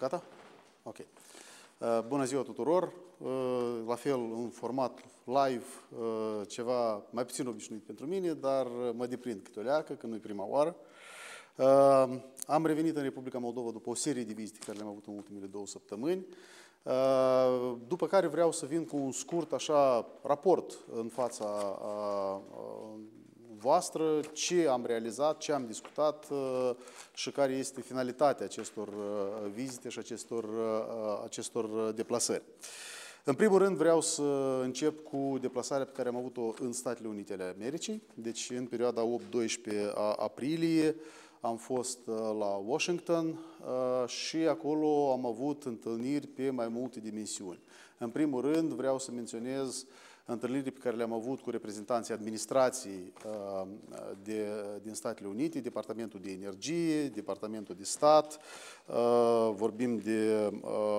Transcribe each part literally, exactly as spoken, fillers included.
Gata? Ok. Bună ziua tuturor! La fel, un format live, ceva mai puțin obișnuit pentru mine, dar mă deprind câte o leacă, că nu-i prima oară. Am revenit în Republica Moldova după o serie de vizite care le-am avut în ultimele două săptămâni, după care vreau să vin cu un scurt așa raport în fața voastră, ce am realizat, ce am discutat și care este finalitatea acestor vizite și acestor, acestor deplasări. În primul rând vreau să încep cu deplasarea pe care am avut-o în Statele Unite ale Americii. Deci în perioada opt doisprezece aprilie am fost la Washington și acolo am avut întâlniri pe mai multe dimensiuni. În primul rând vreau să menționez întâlnirile pe care le-am avut cu reprezentanții administrației de, din Statele Unite, Departamentul de Energie, Departamentul de Stat, vorbim de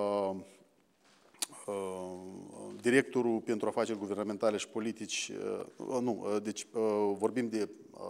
directorul pentru afaceri guvernamentale și politici, nu, deci vorbim de,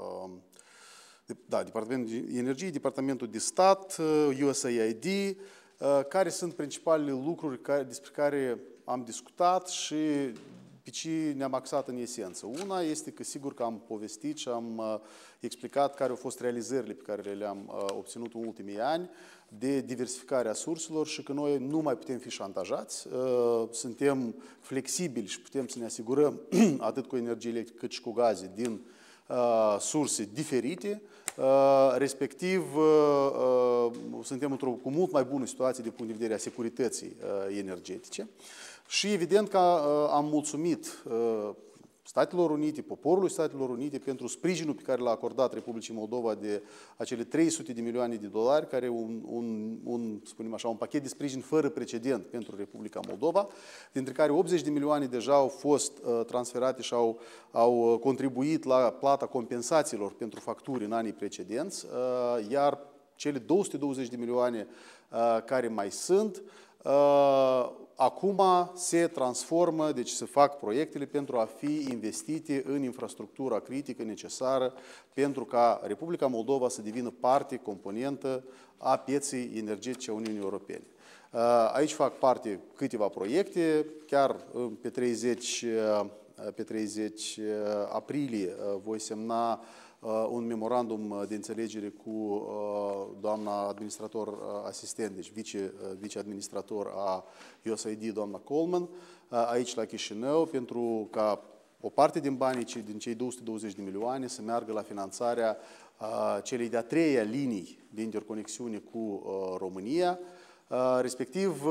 da, Departamentul de Energie, Departamentul de Stat, U S A I D, care sunt principalele lucruri care, despre care am discutat și pe ce ne-am axat în esență. Una este că sigur că am povestit și am uh, explicat care au fost realizările pe care le-am uh, obținut în ultimii ani de diversificarea surselor și că noi nu mai putem fi șantajați, uh, suntem flexibili și putem să ne asigurăm atât cu energie electrică cât și cu gaze din uh, surse diferite, uh, respectiv uh, uh, suntem într-o cu mult mai bună situație din punct de vedere a securității uh, energetice. Și evident că uh, am mulțumit uh, Statelor Unite, poporului Statelor Unite pentru sprijinul pe care l-a acordat Republicii Moldova de acele trei sute de milioane de dolari, care e un, un, un, spunem așa, un pachet de sprijin fără precedent pentru Republica Moldova, dintre care optzeci de milioane deja au fost uh, transferate și au, au contribuit la plata compensațiilor pentru facturi în anii precedenți, uh, iar cele două sute douăzeci de milioane uh, care mai sunt, uh, acum se transformă, deci se fac proiectele pentru a fi investite în infrastructura critică necesară pentru ca Republica Moldova să devină parte, componentă a pieței energetice a Uniunii Europene. Aici fac parte câteva proiecte, chiar pe treizeci, pe treizeci aprilie voi semna un memorandum de înțelegere cu doamna administrator asistent, deci vice, vice-administrator a U S A I D, doamna Coleman, aici la Chișinău, pentru ca o parte din banii, din cei două sute douăzeci de milioane, să meargă la finanțarea celei de-a treia linii de interconexiune cu România, respectiv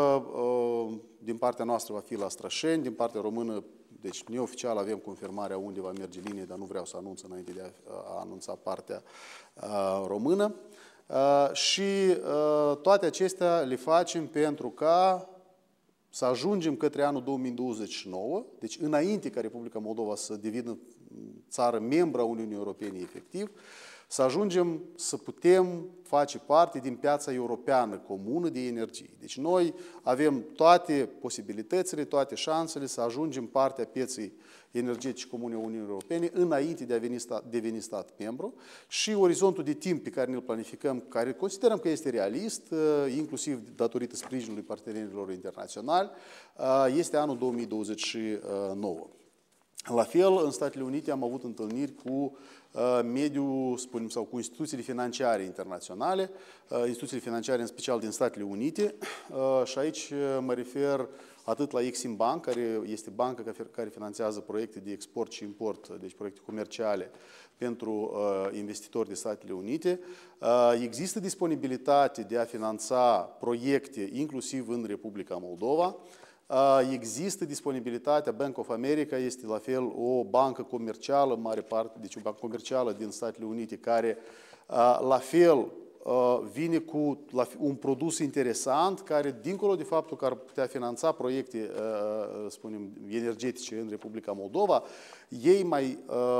din partea noastră va fi la Strășeni, din partea română, deci neoficial avem confirmarea unde va merge linie, dar nu vreau să anunț înainte de a anunța partea română. Și toate acestea le facem pentru ca să ajungem către anul două mii douăzeci și nouă, deci înainte ca Republica Moldova să devină țară membră a Uniunii Europene efectiv, să ajungem să putem face parte din piața europeană comună de energie. Deci noi avem toate posibilitățile, toate șansele să ajungem partea pieței energetice comune a Uniunii Europene înainte de a deveni stat, deveni stat membru și orizontul de timp pe care ne-l planificăm, care considerăm că este realist, inclusiv datorită sprijinului partenerilor internaționali, este anul două mii douăzeci și nouă. La fel, în Statele Unite am avut întâlniri cu mediul, spunem, sau cu instituțiile financiare internaționale, instituțiile financiare în special din Statele Unite și aici mă refer atât la Exim Bank, care este banca care finanțează proiecte de export și import, deci proiecte comerciale pentru investitori de Statele Unite. Există disponibilitate de a finanța proiecte inclusiv în Republica Moldova. Există disponibilitatea, Bank of America este la fel o bancă comercială, în mare parte, deci o bancă comercială din Statele Unite, care la fel vine cu un produs interesant, care, dincolo de faptul că ar putea finanța proiecte, spunem, energetice în Republica Moldova, ei mai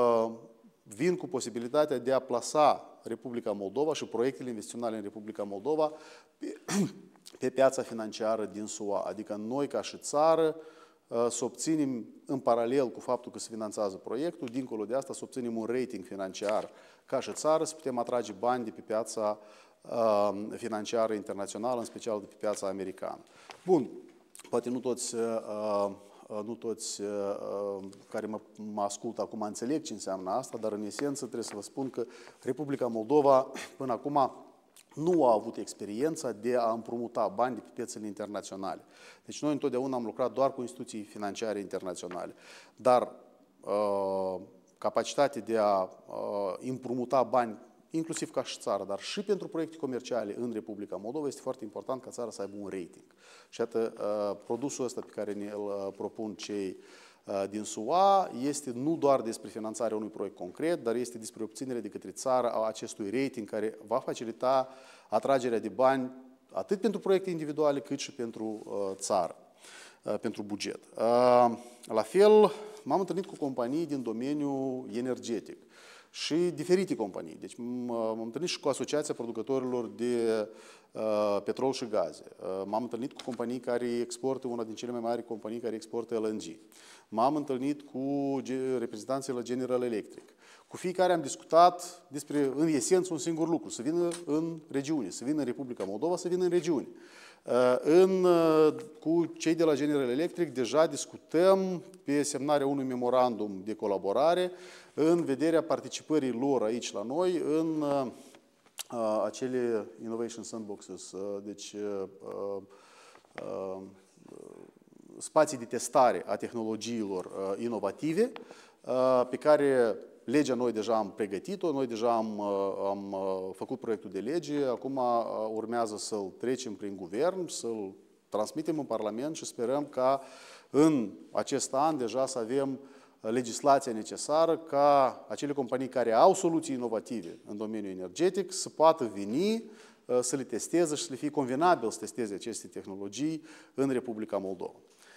vin cu posibilitatea de a plasa Republica Moldova și proiectele investiționale în Republica Moldova pe, pe piața financiară din S U A. Adică noi, ca și țară, să obținem în paralel cu faptul că se finanțează proiectul, dincolo de asta să obținem un rating financiar ca și țară, să putem atrage bani de pe piața financiară internațională, în special de pe piața americană. Bun, poate nu toți, nu toți care mă, mă ascultă acum înțeleg ce înseamnă asta, dar în esență trebuie să vă spun că Republica Moldova până acum nu a avut experiența de a împrumuta bani de pe piețele internaționale. Deci noi întotdeauna am lucrat doar cu instituții financiare internaționale. Dar uh, capacitatea de a uh, împrumuta bani, inclusiv ca și țară, dar și pentru proiecte comerciale în Republica Moldova, este foarte important ca țara să aibă un rating. Și iată, uh, produsul ăsta pe care ne-l propun cei din S U A este nu doar despre finanțarea unui proiect concret, dar este despre obținerea de către țară a acestui rating care va facilita atragerea de bani atât pentru proiecte individuale cât și pentru uh, țară, uh, pentru buget. Uh, la fel, m-am întâlnit cu companii din domeniul energetic și diferite companii. Deci m-am întâlnit și cu Asociația Producătorilor de uh, Petrol și Gaze. Uh, m-am întâlnit cu companii care exportă, una din cele mai mari companii care exportă L N G. M-am întâlnit cu reprezentanții la General Electric. Cu fiecare am discutat despre, în esență, un singur lucru, să vină în regiune, să vină în Republica Moldova, să vină în regiune. În, cu cei de la General Electric deja discutăm pe semnarea unui memorandum de colaborare în vederea participării lor aici la noi în uh, acele Innovation Sandboxes, uh, deci uh, uh, spații de testare a tehnologiilor uh, inovative, uh, pe care legea noi deja am pregătit-o, noi deja am, am făcut proiectul de lege, acum urmează să-l trecem prin guvern, să-l transmitem în Parlament și sperăm ca în acest an deja să avem legislația necesară ca acele companii care au soluții inovative în domeniul energetic să poată veni, să le testeze și să le fie convenabil să testeze aceste tehnologii în Republica Moldova.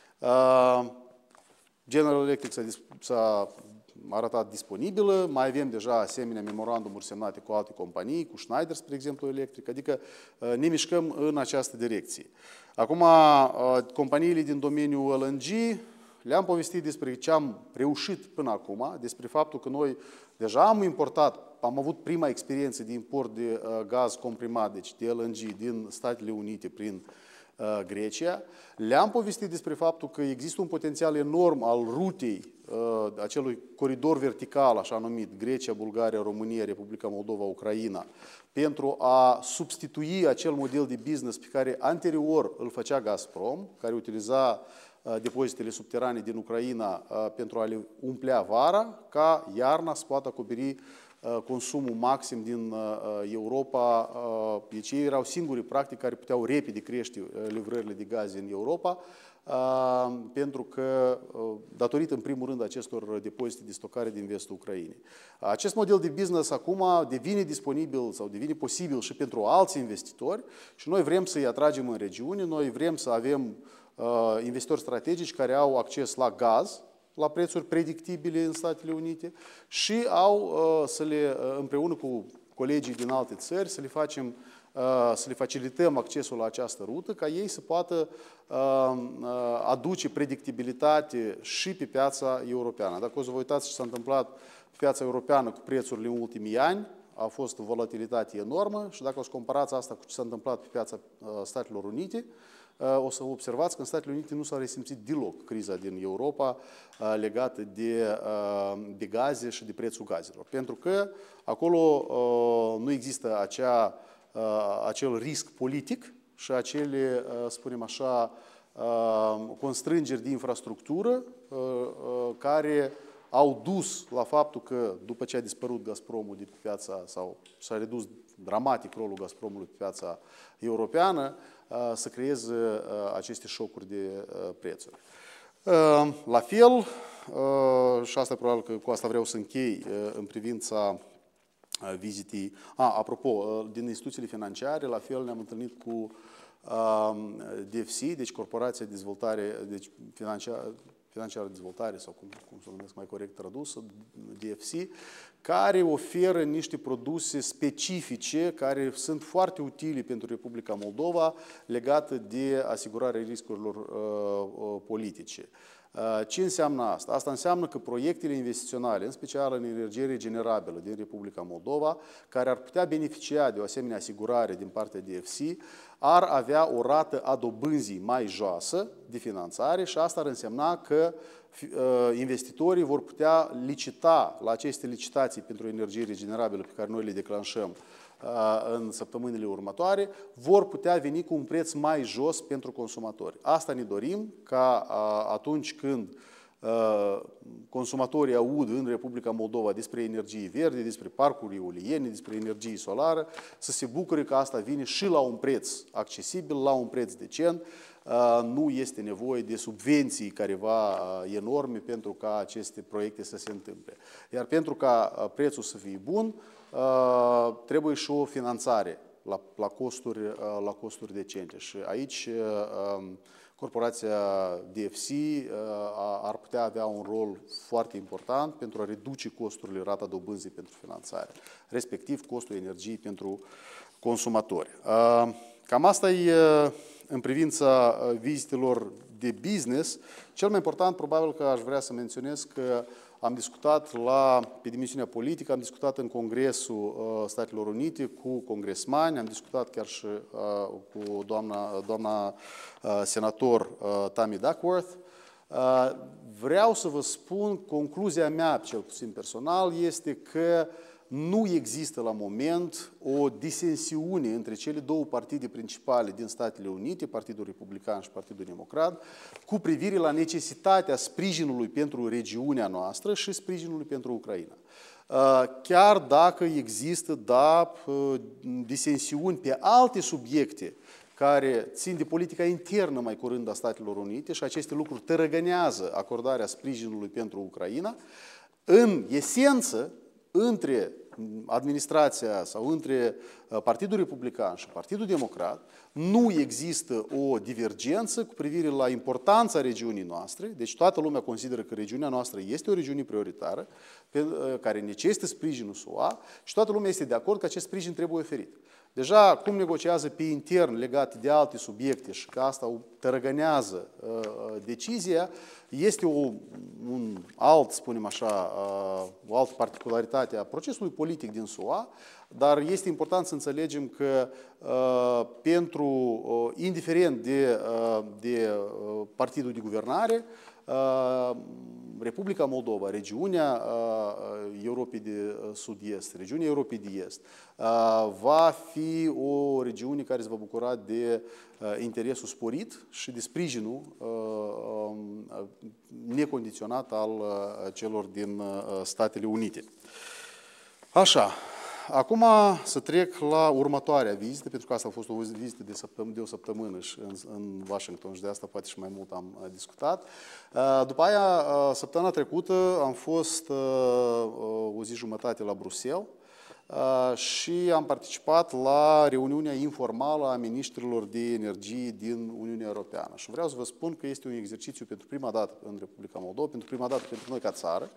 General Electric s-a arătat disponibilă, mai avem deja asemenea memorandumuri semnate cu alte companii, cu Schneider, spre exemplu, electric, adică ne mișcăm în această direcție. Acum, companiile din domeniul L N G, le-am povestit despre ce am reușit până acum, despre faptul că noi deja am importat, am avut prima experiență de import de gaz comprimat, deci de L N G din Statele Unite prin Grecia. Le-am povestit despre faptul că există un potențial enorm al rutei acelui coridor vertical, așa numit, Grecia, Bulgaria, România, Republica Moldova, Ucraina, pentru a substitui acel model de business pe care anterior îl făcea Gazprom, care utiliza depozitele subterane din Ucraina pentru a le umplea vara, ca iarna să poată acoperi consumul maxim din Europa. Deci ei erau singurii, practic, care puteau repede crește livrările de gaze în Europa, pentru că, datorită, în primul rând, acestor depozite de stocare din vestul Ucrainei. Acest model de business acum devine disponibil sau devine posibil și pentru alți investitori și noi vrem să-i atragem în regiune, noi vrem să avem investitori strategici care au acces la gaz, la prețuri predictibile în Statele Unite și au să le, împreună cu colegii din alte țări, să le facem, să le facilităm accesul la această rută, ca ei să poată aduce predictibilitate și pe piața europeană. Dacă o să vă uitați ce s-a întâmplat pe piața europeană cu prețurile în ultimii ani, a fost o volatilitate enormă și dacă o să comparați asta cu ce s-a întâmplat pe piața Statelor Unite, o să observați că în Statele Unite nu s-a resimțit deloc criza din Europa legată de, de gaze și de prețul gazelor. Pentru că acolo nu există acea, acel risc politic și acele, spunem așa, constrângeri de infrastructură care au dus la faptul că după ce a dispărut Gazpromul de pe piața, sau s-a redus dramatic rolul Gazpromului pe piața europeană, să creeze aceste șocuri de prețuri. La fel, și asta probabil că cu asta vreau să închei în privința vizitei. A, apropo, din instituțiile financiare, la fel ne-am întâlnit cu D F C, deci Corporația de Dezvoltare, deci financiară, financiară de dezvoltare, sau cum, cum să numesc mai corect tradus, D F C, care oferă niște produse specifice care sunt foarte utile pentru Republica Moldova legate de asigurarea riscurilor uh, politice. Ce înseamnă asta? Asta înseamnă că proiectele investiționale, în special în energie regenerabilă din Republica Moldova, care ar putea beneficia de o asemenea asigurare din partea D F C, ar avea o rată a dobânzii mai joasă de finanțare și asta ar însemna că investitorii vor putea licita la aceste licitații pentru energie regenerabilă pe care noi le declanșăm în săptămânile următoare, vor putea veni cu un preț mai jos pentru consumatori. Asta ne dorim, ca atunci când consumatorii aud în Republica Moldova despre energii verzi, despre parcuri eoliene, despre energie solară, să se bucure că asta vine și la un preț accesibil, la un preț decent. Nu este nevoie de subvenții careva enorme pentru ca aceste proiecte să se întâmple. Iar pentru ca prețul să fie bun, trebuie și o finanțare la, la, costuri, la costuri decente. Și aici corporația D F C ar putea avea un rol foarte important pentru a reduce costurile, rata dobânzii pentru finanțare, respectiv costul energiei pentru consumatori. Cam asta e în privința vizitelor de business. Cel mai important, probabil că aș vrea să menționez că am discutat la, pe dimensiunea politică, am discutat în Congresul uh, Statelor Unite cu congresmani, am discutat chiar și uh, cu doamna, doamna uh, senator uh, Tammy Duckworth. Uh, vreau să vă spun, concluzia mea, cel puțin personal, este că nu există la moment o disensiune între cele două partide principale din Statele Unite, Partidul Republican și Partidul Democrat, cu privire la necesitatea sprijinului pentru regiunea noastră și sprijinului pentru Ucraina. Chiar dacă există, da, disensiuni pe alte subiecte care țin de politica internă mai curând a Statelor Unite și aceste lucruri tărăgânează acordarea sprijinului pentru Ucraina, în esență, între administrația sau între Partidul Republican și Partidul Democrat nu există o divergență cu privire la importanța regiunii noastre, deci toată lumea consideră că regiunea noastră este o regiune prioritară, care necesită sprijinul S U A și toată lumea este de acord că acest sprijin trebuie oferit. Deja cum negociază pe intern legat de alte subiecte și că asta tărăgânează uh, decizia, este o, un alt, spunem așa, uh, o altă particularitate a procesului politic din S U A, dar este important să înțelegem că uh, pentru, uh, indiferent de, uh, de uh, partidul de guvernare, uh, Republica Moldova, regiunea uh, Europei de Sud-Est, regiunea Europei de Est, uh, va fi o regiune care se va bucura de uh, interesul sporit și de sprijinul uh, uh, necondiționat al uh, celor din uh, Statele Unite. Așa. Acum să trec la următoarea vizită, pentru că asta a fost o vizită de, săptăm- de o săptămână și în, în Washington și de asta poate și mai mult am uh, discutat. Uh, după aia, uh, săptămâna trecută am fost uh, o zi jumătate la Bruxelles uh, și am participat la reuniunea informală a ministrilor de energie din Uniunea Europeană. Și vreau să vă spun că este un exercițiu pentru prima dată în Republica Moldova, pentru prima dată pentru noi ca țară,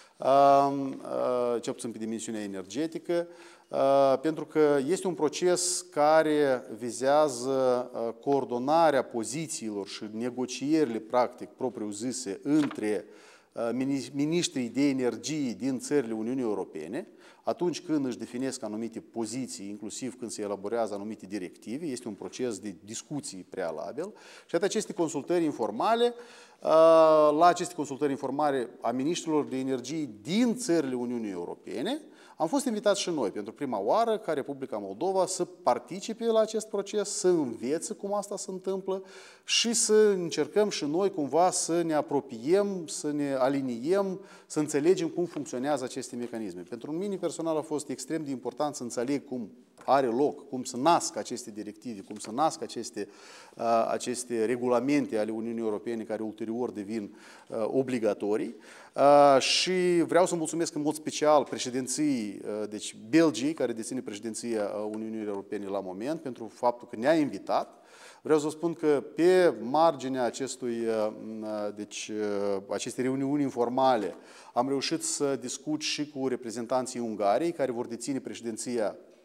cel puțin pe dimensiunea energetică, pentru că este un proces care vizează coordonarea pozițiilor și negocierile, practic, propriu-zise, între miniștrii de energie din țările Uniunii Europene, atunci când își definesc anumite poziții, inclusiv când se elaborează anumite directive, este un proces de discuții prealabil. Și atât aceste consultări informale, la aceste consultări informale a miniștrilor de energie din țările Uniunii Europene, am fost invitați și noi, pentru prima oară, ca Republica Moldova, să participe la acest proces, să învețe cum asta se întâmplă și să încercăm și noi cumva să ne apropiem, să ne aliniem, să înțelegem cum funcționează aceste mecanisme. Pentru mine personal a fost extrem de important să înțeleg cum are loc, cum să nasc aceste directive, cum să nasc aceste, uh, aceste regulamente ale Uniunii Europene care ulterior devin uh, obligatorii. Uh, și vreau să mulțumesc în mod special președinției, uh, deci Belgiei, care deține președinția Uniunii Europene la moment, pentru faptul că ne-a invitat. Vreau să vă spun că pe marginea acestui, deci, acestei reuniuni informale am reușit să discut și cu reprezentanții Ungariei, care vor deține președinția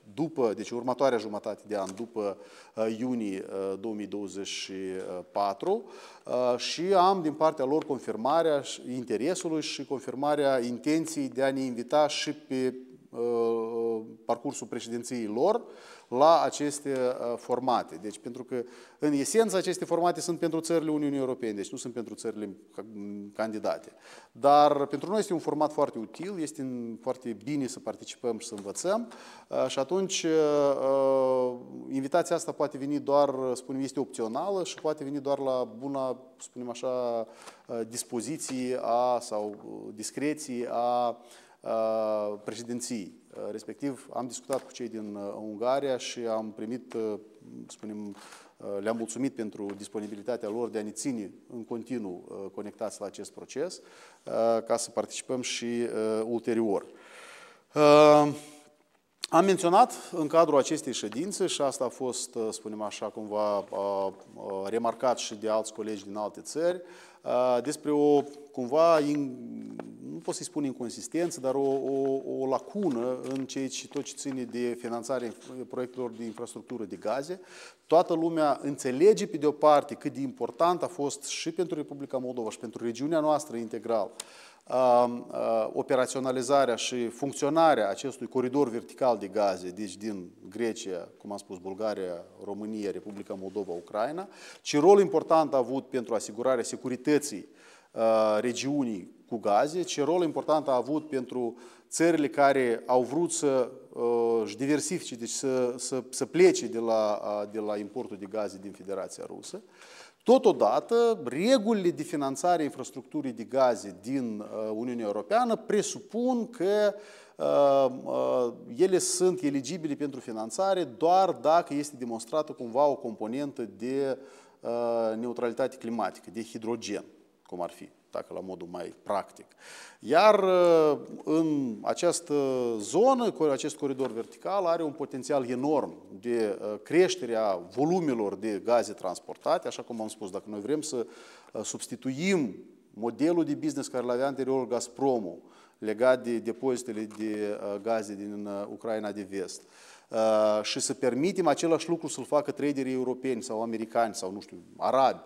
după, deci următoarea jumătate de an, după iunie două mii douăzeci și patru, și am din partea lor confirmarea interesului și confirmarea intenției de a ne invita și pe parcursul președinției lor la aceste formate. Deci, pentru că, în esență, aceste formate sunt pentru țările Uniunii Europene, deci nu sunt pentru țările candidate. Dar pentru noi este un format foarte util, este foarte bine să participăm și să învățăm și atunci invitația asta poate veni doar, spunem, este opțională și poate veni doar la buna, spunem așa, dispoziție a, sau discreție a președinției. Respectiv, am discutat cu cei din Ungaria și am primit, spunem, le-am mulțumit pentru disponibilitatea lor de a ne ține în continuu conectați la acest proces, ca să participăm și ulterior. Am menționat în cadrul acestei ședințe, și asta a fost, spunem așa, cumva remarcat și de alți colegi din alte țări, despre o, cumva, nu pot să-i spun inconsistență, dar o, o, o lacună în ceea ce tot ce ține de finanțarea proiectelor de infrastructură de gaze. Toată lumea înțelege, pe de o parte, cât de important a fost și pentru Republica Moldova și pentru regiunea noastră integral operaționalizarea și funcționarea acestui coridor vertical de gaze, deci din Grecia, cum am spus, Bulgaria, România, Republica Moldova, Ucraina, ce rol important a avut pentru asigurarea securității regiunii cu gaze, ce rol important a avut pentru țările care au vrut să își diversifice, deci să, să, să plece de la, de la importul de gaze din Federația Rusă. Totodată, regulile de finanțare a infrastructurii de gaze din Uniunea Europeană presupun că ele sunt eligibile pentru finanțare doar dacă este demonstrată cumva o componentă de neutralitate climatică, de hidrogen, cum ar fi, dacă la modul mai practic. Iar în această zonă, acest coridor vertical are un potențial enorm de creșterea volumelor de gaze transportate, așa cum am spus, dacă noi vrem să substituim modelul de business care l-avea anterior Gazpromul, legat de depozitele de gaze din Ucraina de Vest, și să permitem același lucru să-l facă traderii europeni sau americani sau, nu știu, arabi,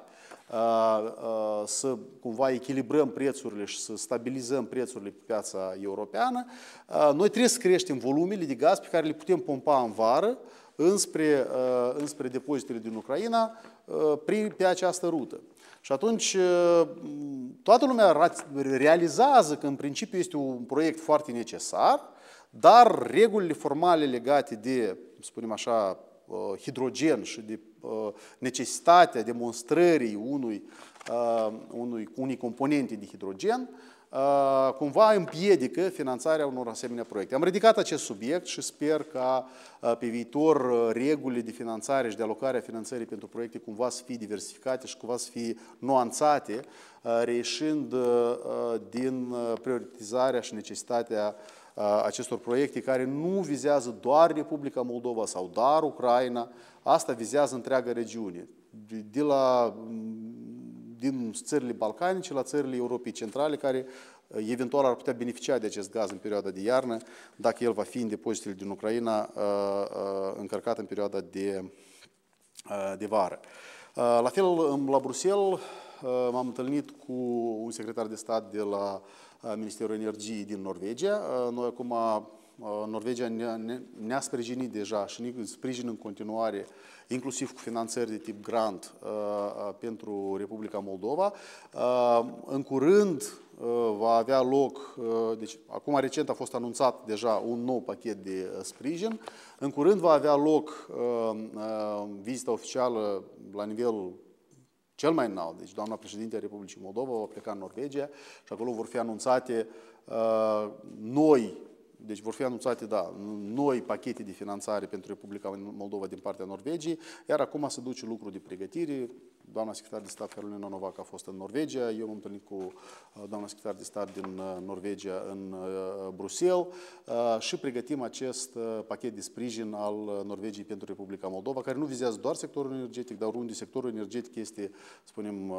să cumva echilibrăm prețurile și să stabilizăm prețurile pe piața europeană, noi trebuie să creștem volumele de gaz pe care le putem pompa în vară înspre, înspre depozitele din Ucraina pe această rută. Și atunci toată lumea realizează că în principiu este un proiect foarte necesar, dar regulile formale legate de, spunem așa, hidrogen și de necesitatea demonstrării unui, unui, unei componente de hidrogen cumva împiedică finanțarea unor asemenea proiecte. Am ridicat acest subiect și sper ca pe viitor regulile de finanțare și de alocare a finanțării pentru proiecte cumva să fie diversificate și cumva să fie nuanțate, reieșind din prioritizarea și necesitatea acestor proiecte care nu vizează doar Republica Moldova sau doar Ucraina, asta vizează întreaga regiune, de la, din țările balcanice la țările Europei Centrale, care eventual ar putea beneficia de acest gaz în perioada de iarnă, dacă el va fi în depozitele din Ucraina încărcat în perioada de, de vară. La fel, la Bruxelles m-am întâlnit cu un secretar de stat de la Ministerul Energiei din Norvegia. Noi acum, Norvegia ne-a sprijinit deja și ne sprijină în continuare, inclusiv cu finanțări de tip grant pentru Republica Moldova. În curând va avea loc, deci acum recent a fost anunțat deja un nou pachet de sprijin. În curând va avea loc vizita oficială la nivel cel mai înalt, deci doamna președinte a Republicii Moldova va pleca în Norvegia și acolo vor fi anunțate uh, noi, deci vor fi anunțate, da, noi pachete de finanțare pentru Republica Moldova din partea Norvegiei, iar acum se duce lucru de pregătire. Doamna secretar de stat Carolina Novac a fost în Norvegia, eu m-am întâlnit cu doamna secretar de stat din Norvegia în Bruxelles și pregătim acest pachet de sprijin al Norvegiei pentru Republica Moldova, care nu vizează doar sectorul energetic, dar unde sectorul energetic este, spunem,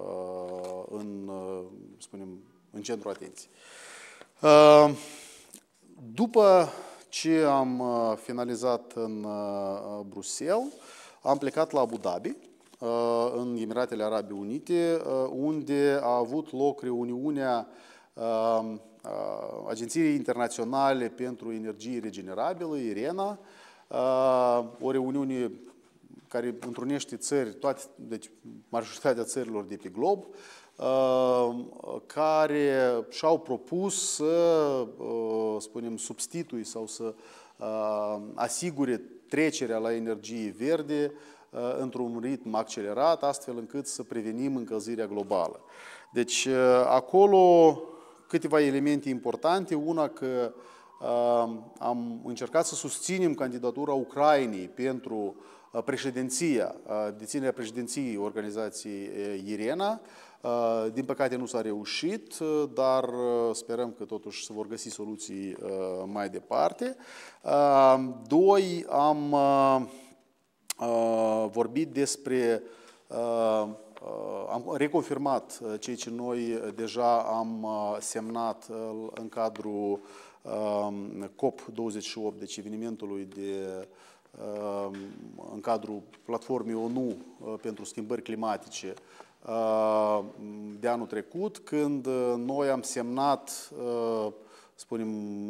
în, spunem, în centrul atenției. După ce am finalizat în Bruxelles, am plecat la Abu Dhabi, în Emiratele Arabe Unite, unde a avut loc reuniunea Agenției Internaționale pentru Energie Regenerabilă, IRENA, o reuniune care întrunește țări, toate, deci majoritatea țărilor de pe glob, care și-au propus să, spunem, substitui sau să asigure trecerea la energie verde într-un ritm accelerat, astfel încât să prevenim încălzirea globală. Deci, acolo câteva elemente importante. Una, că am încercat să susținem candidatura Ucrainei pentru președinția, deținerea președinției organizației IRENA. Din păcate nu s-a reușit, dar sperăm că totuși se vor găsi soluții mai departe. Doi, am vorbit despre, am reconfirmat ceea ce noi deja am semnat în cadrul COP douăzeci și opt, deci evenimentului de în cadrul platformei ONU pentru schimbări climatice de anul trecut, când noi am semnat, spunem,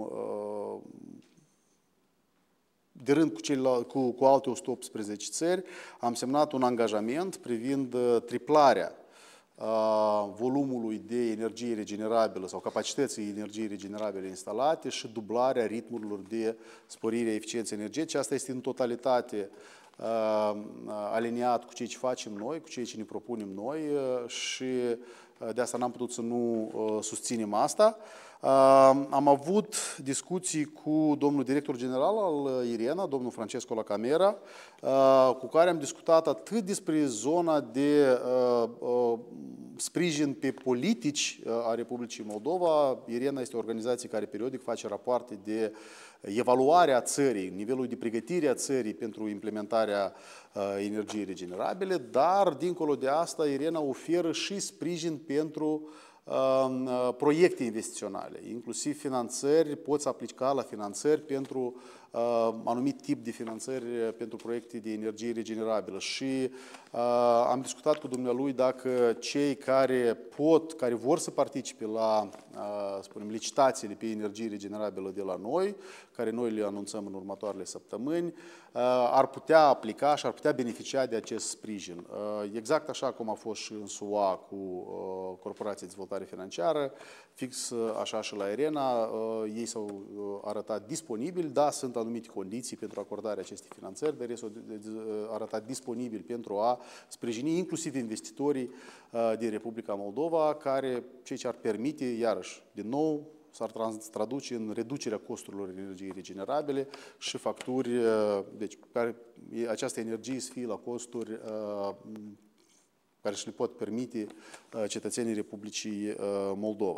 de rând cu, celelalte, cu, cu alte o sută optsprezece țări, am semnat un angajament privind triplarea volumului de energie regenerabilă sau capacității energiei regenerabile instalate și dublarea ritmurilor de sporire a eficienței energetice. Asta este în totalitate aliniat cu ceea ce facem noi, cu ceea ce ne propunem noi și de asta n-am putut să nu susținem asta. Am avut discuții cu domnul director general al IRENA, domnul Francesco La Camera, cu care am discutat atât despre zona de sprijin pe politici a Republicii Moldova. IRENA este o organizație care periodic face rapoarte de evaluarea țării, nivelul de pregătire a țării pentru implementarea energiei regenerabile, dar, dincolo de asta, IRENA oferă și sprijin pentru proiecte investiționale, inclusiv finanțări, poți aplica la finanțări pentru uh, anumit tip de finanțări pentru proiecte de energie regenerabilă. Și uh, am discutat cu dumnealui dacă cei care pot, care vor să participe la, uh, spunem, licitațiile pe energie regenerabilă de la noi, care noi le anunțăm în următoarele săptămâni, uh, ar putea aplica și ar putea beneficia de acest sprijin. Uh, exact așa cum a fost și în S U A cu uh, Corporația de Dezvoltare Financiară, fix așa și la IRENA, ei s-au arătat disponibili, da, sunt anumite condiții pentru acordarea acestei finanțări, dar ei s-au arătat disponibili pentru a sprijini inclusiv investitorii din Republica Moldova, care ceea ce ar permite, iarăși, din nou, s-ar traduce în reducerea costurilor energiei regenerabile și facturi, deci care, această energie să fie la costuri care și le pot permite cetățenii Republicii Moldova.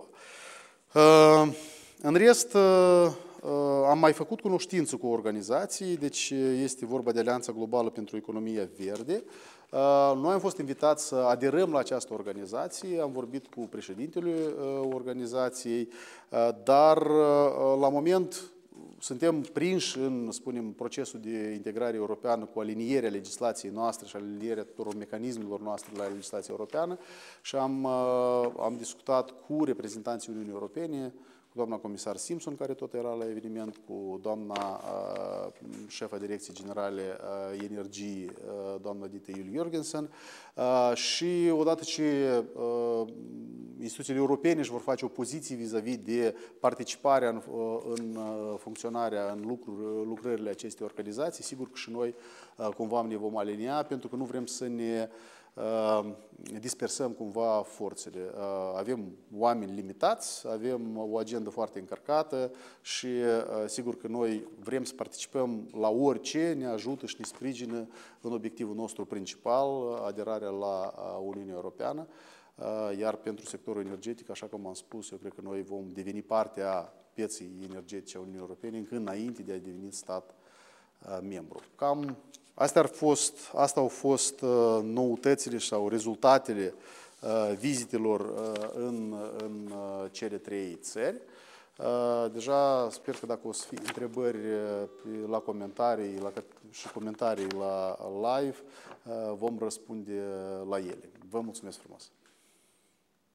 În rest, am mai făcut cunoștință cu organizații, deci este vorba de Alianța Globală pentru Economia Verde. Noi am fost invitați să aderăm la această organizație, am vorbit cu președintele organizației, dar la moment suntem prinși în, spunem, procesul de integrare europeană cu alinierea legislației noastre și alinierea tuturor mecanismelor noastre la legislația europeană și am, am discutat cu reprezentanții Uniunii Europene, cu doamna comisar Simpson, care tot era la eveniment, cu doamna uh, șefa Direcției Generale uh, Energii, uh, doamna Dita Juul-Jorgensen, uh, și odată ce uh, instituțiile europene își vor face o poziție vis-a-vis de participarea în, uh, în uh, funcționarea, în lucruri, lucrările acestei organizații, sigur că și noi uh, cumva ne vom alinia, pentru că nu vrem să ne dispersăm cumva forțele. Avem oameni limitați, avem o agendă foarte încărcată și sigur că noi vrem să participăm la orice ne ajută și ne sprijină în obiectivul nostru principal, aderarea la Uniunea Europeană. Iar pentru sectorul energetic, așa cum am spus, eu cred că noi vom deveni parte a pieței energetice a Uniunii Europene încă înainte de a deveni stat membru. Cam Astea, ar fost, asta au fost uh, noutățile sau rezultatele uh, vizitelor uh, în, în uh, cele trei țări. Deja sper că dacă o să fie întrebări la comentarii la, și comentarii la live, vom răspunde la ele. Vă mulțumesc frumos!